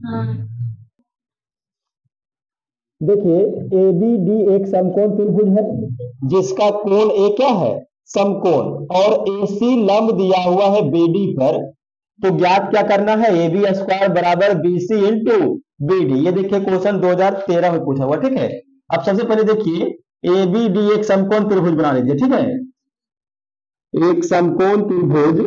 देखिए ए बी डी एक समकोण त्रिभुज है जिसका कोण ए क्या है, समकोण, और ए सी लंब दिया हुआ है बी डी पर। तो ज्ञात क्या करना है, ए बी स्क्वायर बराबर B C into B D. ये देखिए क्वेश्चन दो हजार तेरह में पूछा हुआ। ठीक है, अब सबसे पहले देखिए ए बी डी एक समकोण त्रिभुज बना लीजिए। ठीक है, एक समकोण त्रिभुज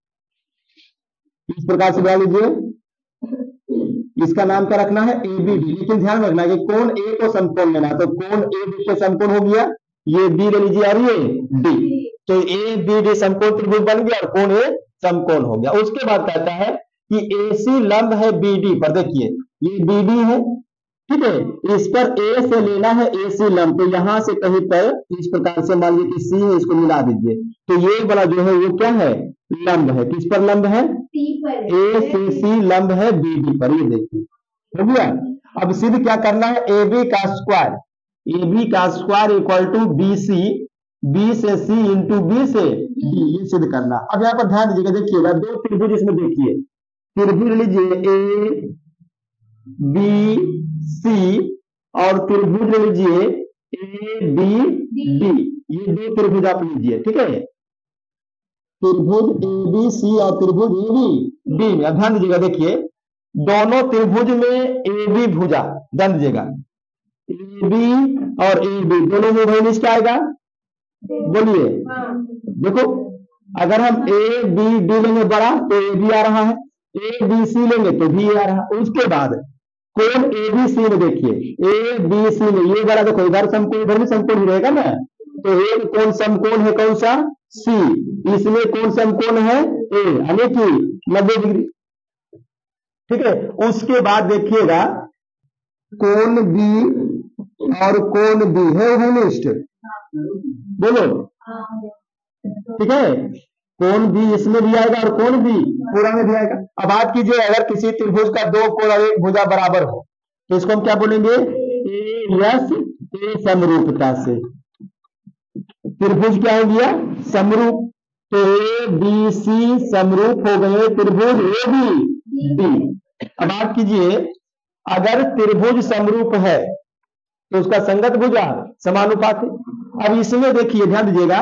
इस प्रकार से बना लीजिए, इसका नाम क्या रखना है, ए बी डी। लेकिन ध्यान रखना है कि कोण ए को समकोण लेना, तो कोण ए बी के समकोण हो गया, ये बी ले लीजिए और ये डी, तो ए बी डी समकोण त्रिभुज बन गया और कोण ए समकोण हो गया। उसके बाद कहता है कि ए सी लंब है बी डी पर, देखिए ये बी डी है, ठीक है, इस पर ए से लेना है ए सी लंब, तो यहां से कहीं पर इस प्रकार से मान लीजिए कि सी है, इसको मिला दीजिए, तो ये वाला जो है वो क्या है, लंब है। किस पर लंब है, ए से सी लंब है बी डी पर, ये देखिए हो गया। अब सिद्ध क्या करना है, ए बी का स्क्वायर, ए बी का square equal to B C, B से सी इंटू बी से डी, ये सिद्ध करना। अब यहाँ पर ध्यान दीजिएगा, देखिएगा दो त्रिभुज इसमें देखिए, त्रिभुज लीजिए ए बी सी और त्रिभुज लीजिए ए बी डी, ये दो त्रिभुज आप लीजिए, ठीक है। त्रिभुज ए बी सी और त्रिभुज ए बी डी में ध्यान दीजिएगा, देखिए दोनों त्रिभुज में ए बी भुजा, ध्यान दीजिएगा ए बी और ए बी दोनों में वही क्या आएगा, बोलिए। देखो अगर हम ए बी डी लेंगे बड़ा तो ए बी आ रहा है, ए बी सी लेंगे तो भी आ रहा है। उसके बाद कोण ए बी सी में देखिए, ए बी सी में ये बड़ा, देखो इधर समकोण इधर भी समकोण ही रहेगा ना, तो एक कोण समकोण है कौन सा, सी, इसमें कौन समकोण है ए, यानी कि नब्बे डिग्री, ठीक है। उसके बाद देखिएगा कोण बी और कोण बी है होनिष्ठ, बोलो, ठीक है। कोण बी इसमें भी आएगा और कोण बी पूरा में भी आएगा। अब बात कीजिए, अगर किसी त्रिभुज का दो कोण और एक भुजा बराबर हो तो इसको हम क्या बोलेंगे, ए यस ए समरूपता से। त्रिभुज क्या हो गया, समरूप, तो ए बी सी समरूप हो गए त्रिभुज ए बी डी। अब बात कीजिए, अगर त्रिभुज समरूप है तो उसका संगत भुजा समानुपात है। अब इसमें देखिए ध्यान दीजिएगा,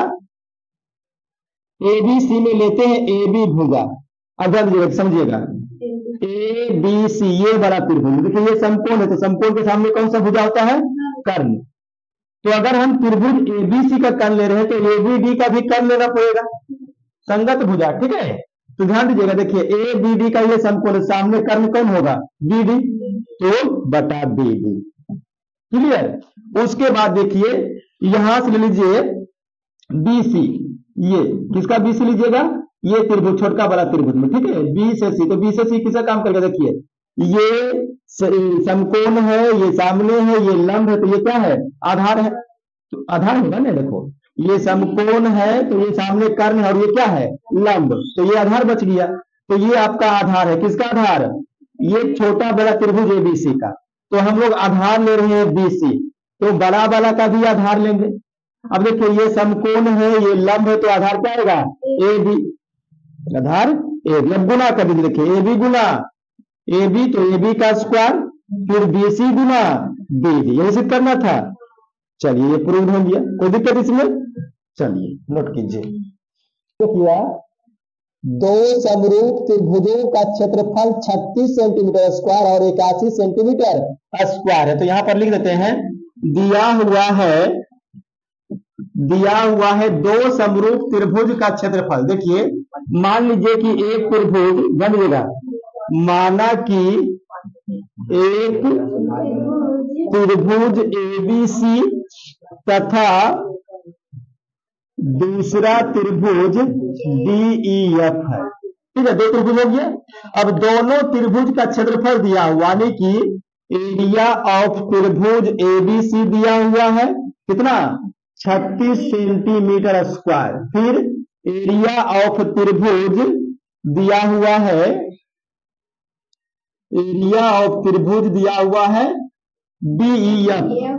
ए बी सी में लेते हैं ए बी भुजा, अब ध्यान दीजिएगा समझिएगा, ए बी सी ये बड़ा त्रिभुज, देखिए ये समकोण है तो समकोण के सामने कौन सा भुजा होता है, कर्ण। तो अगर हम त्रिभुज ए बी सी का कर्ण ले रहे हैं तो ए बी डी का भी कर्ण लेना पड़ेगा, संगत भुजा, ठीक है। तो ध्यान दीजिएगा, देखिए ए बी डी का ये समकोण, सामने कर्ण कौन होगा, बी डी, तो बटा बी डी, क्लियर। उसके बाद देखिए यहां से ले लीजिए बी सी, ये किसका बी सी लीजिएगा, ये त्रिभुज छोटका बड़ा त्रिभुज में, ठीक है, बी से सी, तो बी से सी किसका काम करेगा, देखिए ये समकोण है, ये सामने है, ये लंब है, तो ये क्या है, आधार है, तो आधार होगा ना, देखो ये समकोण है तो ये सामने कर्ण है और ये क्या है, लंब, तो ये आधार बच गया। तो ये आपका आधार है, किसका आधार, ये छोटा बड़ा त्रिभुज एबीसी का। तो हम लोग आधार ले रहे हैं बीसी, तो बड़ा वाला का भी आधार लेंगे। अब देखिए ये समकोण है, ये लंब है, तो आधार क्या आएगा, A B, Aadhaar A B. अब गुना कर दीजिए, देखिए A B Guna A B, तो ए बी का स्क्वायर, फिर बी सी गुना बी डी, यही सिद्ध करना था। चलिए ये प्रूव हो गया, कोई दिक्कत इसमें, चलिए नोट कीजिए। तो किया दो समरूप त्रिभुजों का क्षेत्रफल छत्तीस सेंटीमीटर स्क्वायर और इक्यासी सेंटीमीटर स्क्वायर है। तो यहां पर लिख देते हैं, दिया हुआ है दिया हुआ है दो समरूप त्रिभुज का क्षेत्रफल। देखिए मान लीजिए कि एक त्रिभुज बनेगा, माना कि एक त्रिभुज एबीसी तथा दूसरा त्रिभुज डीईएफ है, ठीक है, दो त्रिभुज हो गया। अब दोनों त्रिभुज का क्षेत्रफल दिया हुआ, यानी कि एरिया ऑफ त्रिभुज एबीसी दिया हुआ है कितना, छत्तीस सेंटीमीटर स्क्वायर। फिर एरिया ऑफ त्रिभुज दिया हुआ है, एरिया ऑफ त्रिभुज दिया हुआ है डीईएफ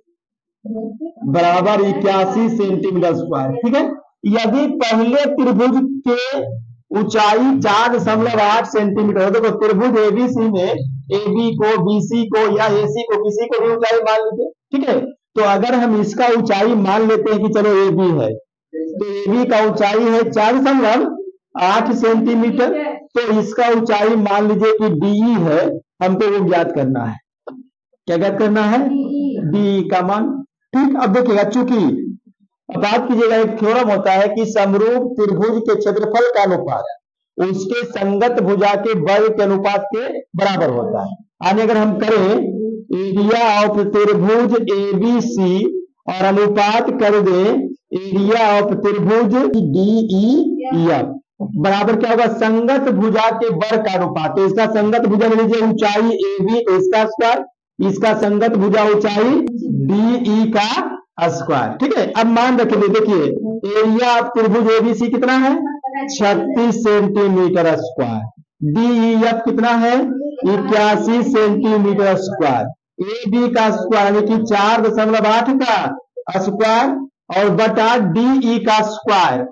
बराबर इक्यासी सेंटीमीटर स्क्वायर, ठीक है। यदि पहले त्रिभुज के ऊंचाई चार दशमलव आठ सेंटीमीटर हो, देखो त्रिभुज एबीसी में एबी को, बीसी को या एसी को, किसी को भी ऊंचाई मान लीजिए, ठीक है। तो अगर हम इसका ऊंचाई मान लेते हैं कि चलो ए बी है, तो ए बी का ऊंचाई है चार दशमलव आठ सेंटीमीटर, तो इसका ऊंचाई मान लीजिए कि डी है, हमको वो ज्ञात करना है। क्या ज्ञात करना है, डी का मान, ठीक। अब देखिएगा, चूंकि बात कीजिएगा, एक थ्योरम होता है कि समरूप त्रिभुज के क्षेत्रफल का अनुपात उसके संगत भुजा के वर्ग के अनुपात के बराबर होता है। यानी अगर हम करें एरिया ऑफ त्रिभुज एबीसी और अनुपात कर दे एरिया ऑफ त्रिभुज डीईएफ बराबर क्या होगा, संगत भुजा के वर्ग का अनुपात। तो इसका संगत भुजा ले लीजिए ऊंचाई ए बी, इसका स्क्वायर, इसका संगत भुजा ऊंचाई डीई का स्क्वायर, ठीक है। अब मान रखिए, देखिए एरिया ऑफ त्रिभुज एबीसी कितना है, छत्तीस सेंटीमीटर स्क्वायर, डीईएफ कितना है, इक्यासी सेंटीमीटर स्क्वायर, ए बी का स्क्वायर यानी कि चार दशमलव आठ का स्क्वायर और बटा डी ई का स्क्वायर।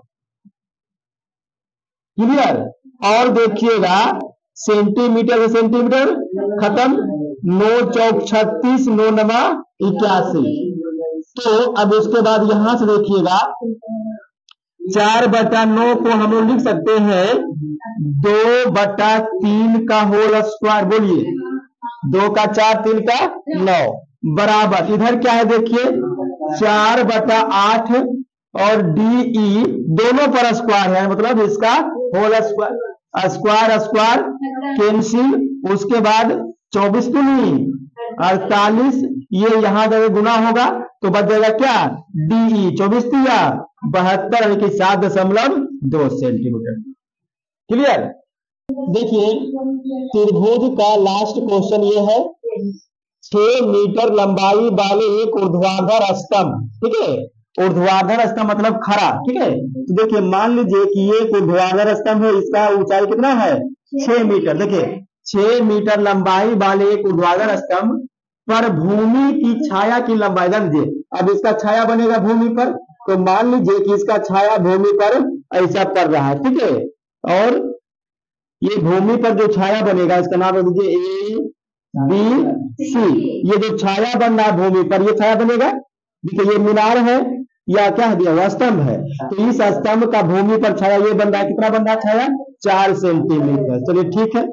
क्लियर। और देखिएगा सेंटीमीटर से सेंटीमीटर खत्म, नौ चौक छत्तीस, नौ नमा इक्यासी। तो अब उसके बाद यहां से देखिएगा चार बटा नौ को हम लोग लिख सकते हैं दो बटा तीन का होल स्क्वायर। बोलिए, दो का चार, तीन का नौ, बराबर इधर क्या है देखिए चार बटा आठ और डी ई दोनों पर स्क्वायर है, मतलब इसका whole square, square square cancel. उसके बाद चौबीस दूनी अड़तालीस, ये यहां जगह गुना होगा तो बच जाएगा क्या डी, चौबीस दिया बहत्तर, यानी कि सात दशमलव दो सेंटीमीटर। क्लियर। देखिए त्रिभुज का लास्ट क्वेश्चन ये है, छह मीटर लंबाई वाले एक ऊर्ध्वाधर स्तंभ, ठीक है, ऊर्ध्वाधर स्तंभ मतलब खड़ा, ठीक है। तो देखिए मान लीजिए कि ये एक ऊर्ध्वाधर स्तंभ है, इसका ऊंचाई कितना है छह मीटर। देखिए छह मीटर लंबाई वाले एक ऊर्ध्वाधर स्तंभ पर भूमि की छाया की लंबाई समझिए। अब इसका छाया बनेगा भूमि पर, तो मान लीजिए कि इसका छाया भूमि पर ऐसा पड़ रहा है, ठीक है, और ये भूमि पर जो छाया बनेगा इसका नाम रख दीजिए ए बी सी। ये जो छाया बन रहा है भूमि पर, ये छाया बनेगा। देखिए ये मीनार है या क्या दिया हुआ स्तंभ है, तो इस स्तंभ का भूमि पर छाया ये बन रहा है, कितना बन रहा है छाया चार सेंटीमीटर। चलिए ठीक है।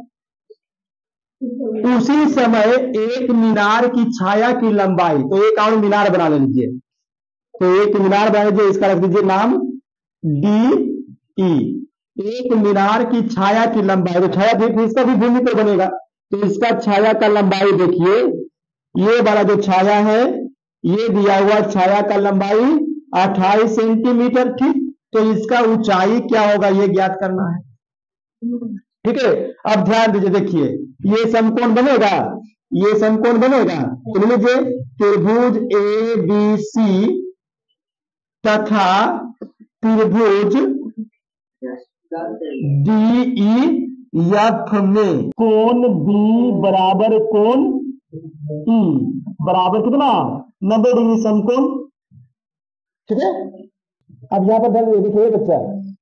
उसी समय एक मीनार की छाया की लंबाई, तो एक और मीनार बना लीजिए, तो एक मीनार बना लीजिए, इसका रख दीजिए नाम डी ई। एक मीनार की छाया की लंबाई, तो छाया भी इसका भी भूमि पर बनेगा, तो इसका छाया का लंबाई देखिए ये वाला जो छाया है ये दिया हुआ छाया का लंबाई अट्ठाईस सेंटीमीटर, ठीक। तो इसका ऊंचाई क्या होगा ये ज्ञात करना है, ठीक है। अब ध्यान दीजिए, देखिए ये समकोण बनेगा, ये समकोण बनेगा, तो लीजिए त्रिभुज ए बी सी तथा त्रिभुज डी ई एफ में कोण बी बराबर कोण ई बराबर कितना नब्बे डिग्री समकोण, ठीक है। अब यहां पर ध्यान देखिए बच्चा,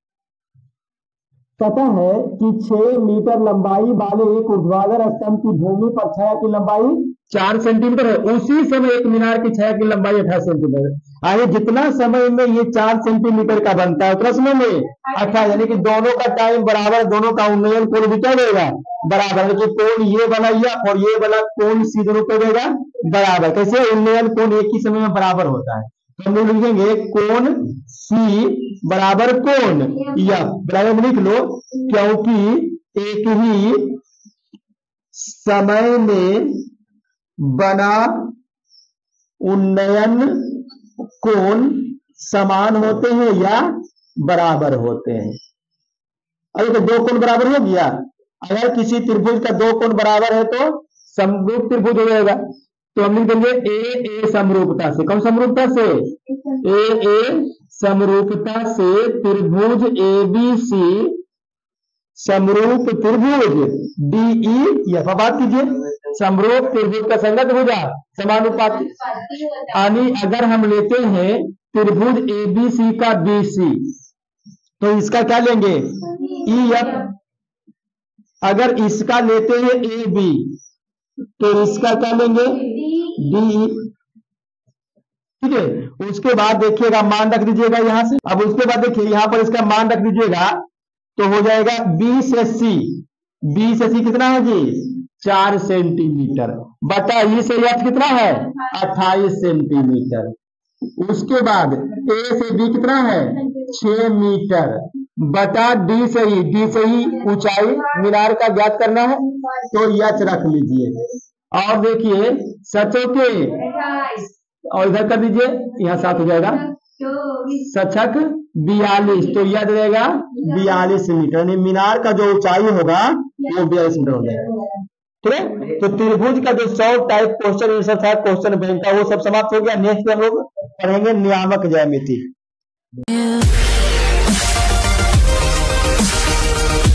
पता है कि छह मीटर लंबाई वाले एक ऊर्ध्वाधर स्तंभ की भूमि पर छाया की लंबाई चार सेंटीमीटर है, उसी समय एक मीनार की छाया की लंबाई अठारह सेंटीमीटर है। आगे जितना समय में ये चार सेंटीमीटर का बनता है उतना समय में अठारह, यानी कि दोनों का टाइम बराबर, दोनों का उन्नयन कोण भी क्या देगा बराबर, यानी कि कोण ये बना और ये वाला कोण सी दोनों को देगा बराबर। कैसे उन्नयन कोण एक ही समय में बराबर होता है, तो हम लोग लिखेंगे कोण सी बराबर कोण एफ बराबर लिख लो, क्योंकि एक ही समय में बना उन्नयन कोण समान होते हैं या बराबर होते हैं। अरे तो दो कोण बराबर हो गया, अगर किसी त्रिभुज का दो कोण बराबर है तो समरूप त्रिभुज हो जाएगा। तो हम लिख देंगे ए ए समरूपता से, कौन समरूपता से ए ए समरूपता से त्रिभुज ए बी सी समरूप त्रिभुज डी ई एफ। बात कीजिए समरूप त्रिभुज का संगत भुजा समानुपाती, यानी अगर हम लेते हैं त्रिभुज ए बी सी का बी सी तो इसका क्या लेंगे ई एफ, अगर इसका लेते हैं ए बी तो इसका क्या लेंगे डी, ठीक है। उसके बाद देखिएगा मान रख दीजिएगा यहां से, अब उसके बाद देखिए यहां पर इसका मान रख दीजिएगा तो हो जाएगा बी से सी, बी से सी कितना है जी चार सेंटीमीटर बटा ई से एफ कितना है अट्ठाईस सेंटीमीटर। उसके बाद ए से बी कितना है छह मीटर बटा डी से ही, डी से ही ऊंचाई मीनार का ज्ञात करना है तो यच रख लीजिए। और देखिए सचो के और इधर कर दीजिए, यहाँ सात हो जाएगा सचक बयालीस, तो याद रहेगा बयालीस मीटर, यानी मीनार का जो ऊंचाई होगा वो बयालीस मीटर हो जाएगा, ठीक है। तो त्रिभुज का जो सौ टाइप क्वेश्चन सब था क्वेश्चन बैंक का वो सब समाप्त हो गया। नेक्स्ट हम लोग पढ़ेंगे नियामक ज्यामिति।